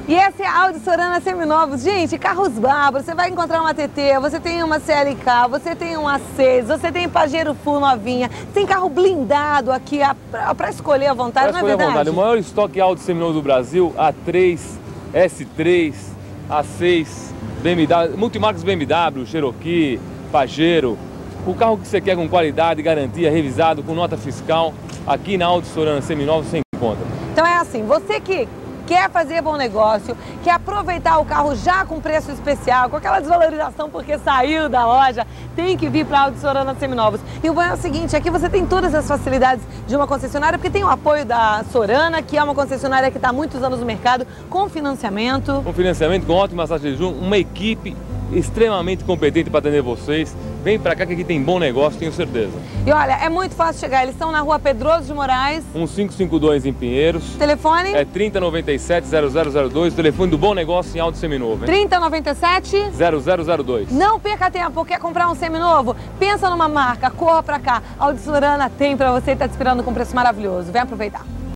E essa é a Audi Sorana seminovos. Gente, carros bárbaros. Você vai encontrar uma TT, você tem uma CLK, você tem um A6, você tem Pajero Full novinha, tem carro blindado aqui para escolher à vontade, não é verdade? À vontade. O maior estoque Audi seminovos do Brasil, A3, S3, A6, BMW, multimarcas BMW, Cherokee, Pajero. O carro que você quer com qualidade, garantia, revisado, com nota fiscal, aqui na Audi Sorana seminovos você encontra. Então é assim, você que quer fazer bom negócio, quer aproveitar o carro já com preço especial, com aquela desvalorização porque saiu da loja, tem que vir para a Audi Sorana seminovos. E o bom é o seguinte, aqui você tem todas as facilidades de uma concessionária, porque tem o apoio da Sorana, que é uma concessionária que está há muitos anos no mercado, com financiamento. Com financiamento, com ótima taxa de juros, uma equipe extremamente competente para atender vocês. Vem pra cá que aqui tem bom negócio, tenho certeza. E olha, é muito fácil chegar. Eles estão na rua Pedroso de Moraes, 1552 em Pinheiros. Telefone? É 3097-0002, telefone do Bom Negócio em Audi Seminovo. 3097-0002. Não perca tempo, quer comprar um seminovo? Pensa numa marca, corra pra cá. Audi Sorana tem pra você e tá te esperando com preço maravilhoso. Vem aproveitar.